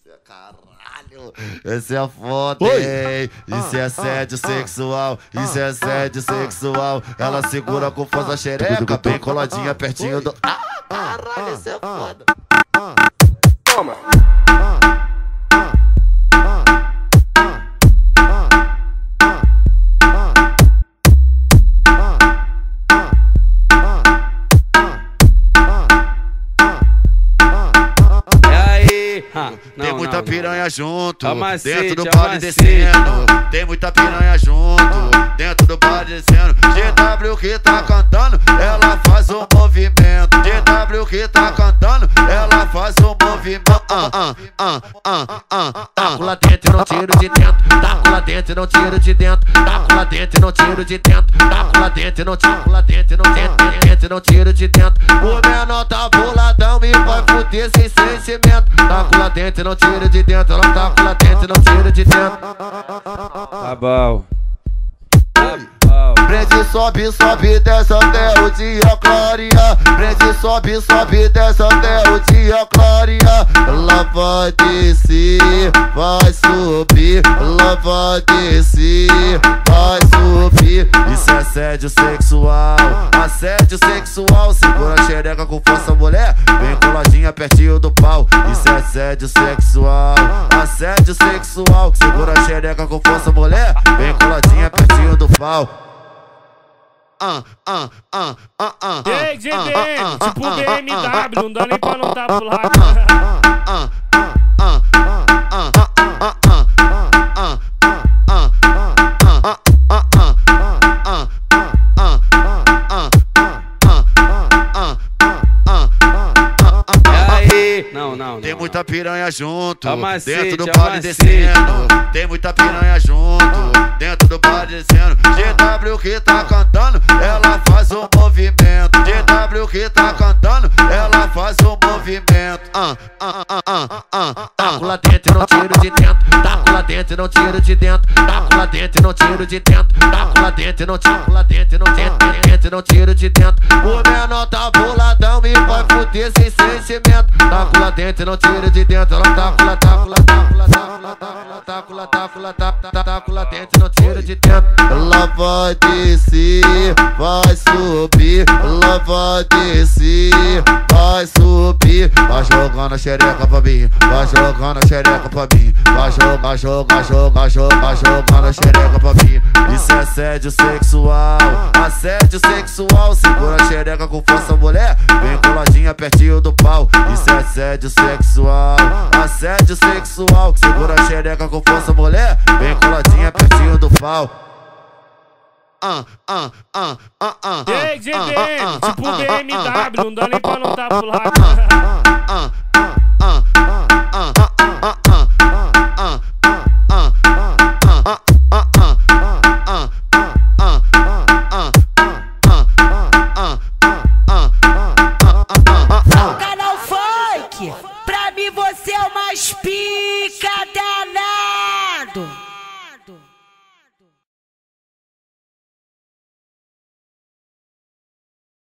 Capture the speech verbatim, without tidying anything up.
Caralho, esse é foda, hein? Isso é assédio sexual, isso é assédio sexual. Ela segura com força a xereca, bem coladinha pertinho do... Ah, caralho, isso é foda. Toma. Ah, não, tem muita não, piranha não. junto, Amacete, dentro do baile amacete. descendo. Tem muita piranha junto, dentro do baile descendo. G W que tá cantando, ela faz um movimento. G W que tá cantando, ela faz um movimento. Ah, ah, ah, ah, ah. Taco lá dentro e não tiro de dentro. Taco lá dentro e não tiro de dentro. Taco lá dentro e não tiro de dentro. Taco lá dentro e não tiro lá dentro e não tiro dentro e não tiro de dentro. O menor tá boladão e vai fuder sem sentimento. Taco lá dentro e não tiro de dentro. Ela taco lá dentro e não tiro de dentro. Tá bom. Tá bom. Prende, sobe, sobe, desce até o dia clarear. Prende, sobe, sobe, desce até o dia clarear. Ela vai descer, vai subir. Ela vai descer, vai subir. Isso é assédio sexual, assédio sexual. Segura a xereca com força, mulher, bem coladinha pertinho do pau. Isso é assédio sexual, assédio sexual. Segura a xereca com força, mulher, bem coladinha pertinho do pau. Ah, ah, ah, ah, ah. Ei, G D, tipo B M W, não dá nem pra não tá pro lado. Não, não, não. Tem muita piranha junto, Amacete, dentro do baile amacete. descendo. Tem muita piranha junto, dentro do baile descendo. G W que tá cantando, ela faz um movimento. G W que tá cantando, ela faz um movimento. Ah, ah, ah, ah, ah. Taco lá dentro e não tiro de dentro. Taco lá dentro e não tiro de dentro. Taco lá dentro e não tiro de dentro. Taco lá dentro e não tiro lá dentro e não tiro dentro e não tiro de dentro. O menor tá boladão e vai fuder sem sentimento. Taco lá dentro e não tiro de dentro. Ela taco lá, taco lá, taco lá, taco lá, taco lá, taco lá, taco lá, taco lá dentro e não tiro de dentro. Ela vai descer, vai subir. Ela vai descer, vai subir. Vai jogando a xereca pra mim, vai jogando a xereca pra mim. Vai jogar, jogar, jogar, jogar, jogando a xereca pra mim. Isso é assédio sexual, assédio sexual. Segura a xereca com força, mulher, bem coladinha pertinho do pau. Isso é assédio sexual, assédio sexual. Segura a xereca com força, mulher, bem coladinha pertinho do pau. Ah, ah, ah, ah, ah. Ei, G D, tipo B M W, não dá nem pra não tá pro lado. Canal Funk, pra mim você é o mais pica da